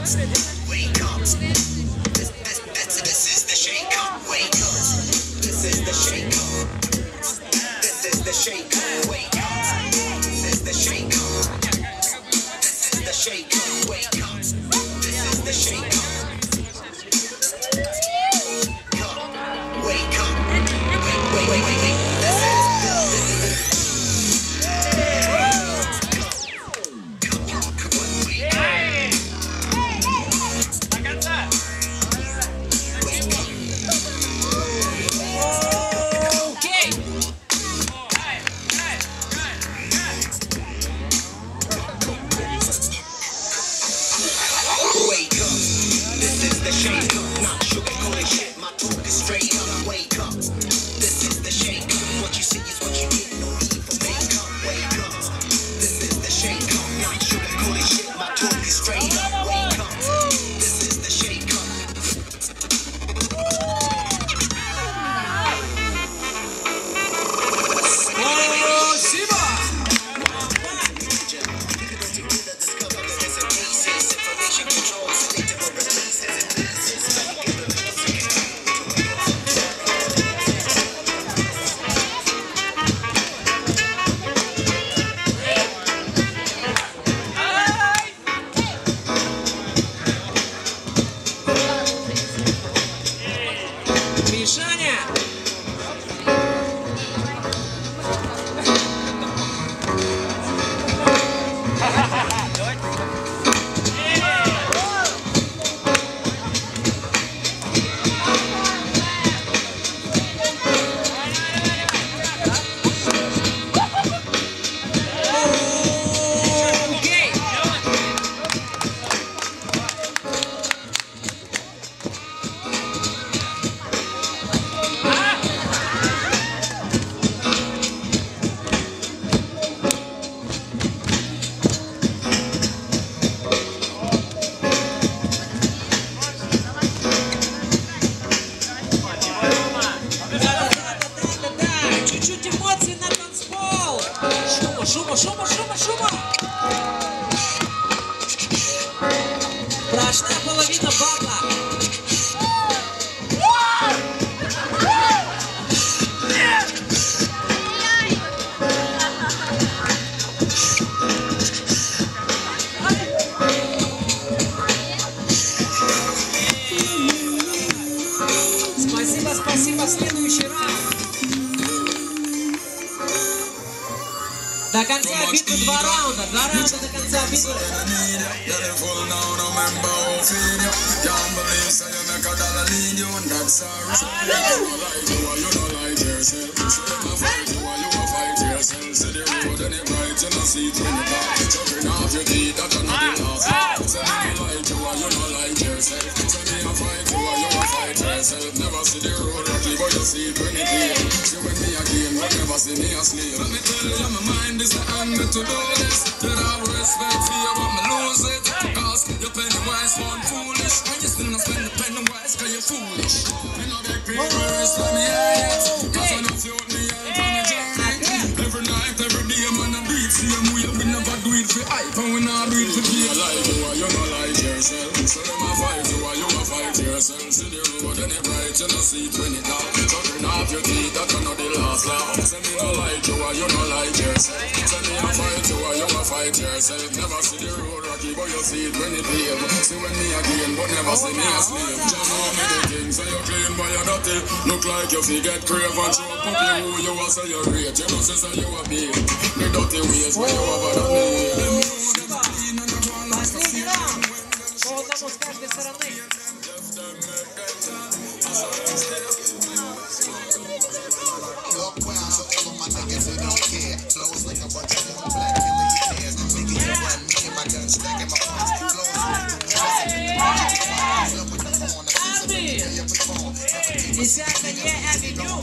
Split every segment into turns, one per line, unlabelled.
Wake up. This is the shake up. Wake up. This is the shake up. This is the shake up. Wake up. This is the shake up. This is the shake up. Wake up. This is the shake up. Wake up. Wait. This is the shake up, not sugarcoated shit. My talk is straight up. Wake up. This is the shake up. What you see is what you get. No need for makeup. Wake up. This is the shake up, not sugarcoated shit. My talk is straight up. Wake up. This is the shake up. Шума! Прошла половина бабла. Спасибо, следующий раунд. До конца битвы два раунда до конца битвы. Never see the road, but you see it when it clear. See when me again, but never see me asleep. Let me tell you, my mind is the hand to do this. You have respect for you, but me lose it. Cause you penny wise, one foolish. And you still not spend the penny wise, cause you're foolish. Me no beg people, let me hear it. Cause I know you me help on the journey. Every night, every day, man, I do it for you. We never do it for hype, and we not do it for people. Like you, you not like yourself. So them a fight you, you a fight yourself. See the road and it bright, you no see it when it dark. Turn off your teeth, that you know the last laugh. Say me no like you, you no like yourself. Say me a fight you a fight yourself. Never see the road rocky, but you see it when it pave. See when me again, but never see me a slave. Just know me the king, say you clean but you dirty. Look like you forget crave and show up who you are, say you rate. You know say you a beat. The dirty ways when you over that knee. Последний раунд. По одному с каждой стороны. Десятая авеню.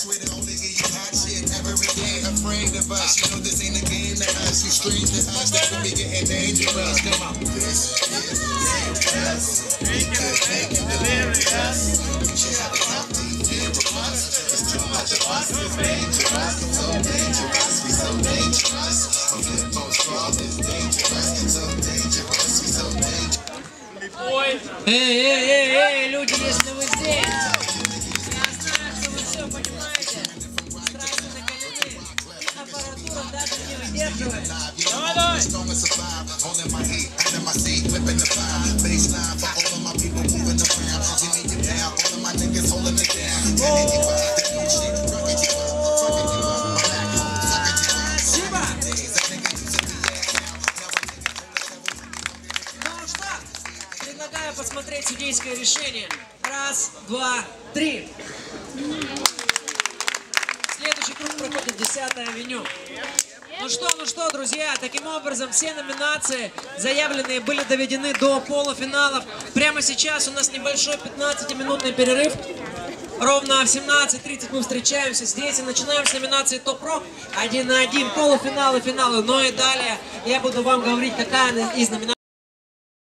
Afraid of us, you know this ain't a game to us. You strange to us.
be getting dangerous. Come on.
Эй, люди, если вы здесь, я знаю, что вы все понимаете. Сразу накалили, аппаратура даже не выдерживает. Давай! Предлагаю посмотреть судейское решение. Раз, два, три. Следующий круг проходит 10-я авеню. Ну что, друзья, таким образом все номинации заявленные были доведены до полуфиналов. Прямо сейчас у нас небольшой 15-минутный перерыв. Ровно в 17:30 мы встречаемся здесь и начинаем с номинации ТОП-РОК 1 на 1, полуфиналы, финалы. Но и далее я буду вам говорить, какая из номинаций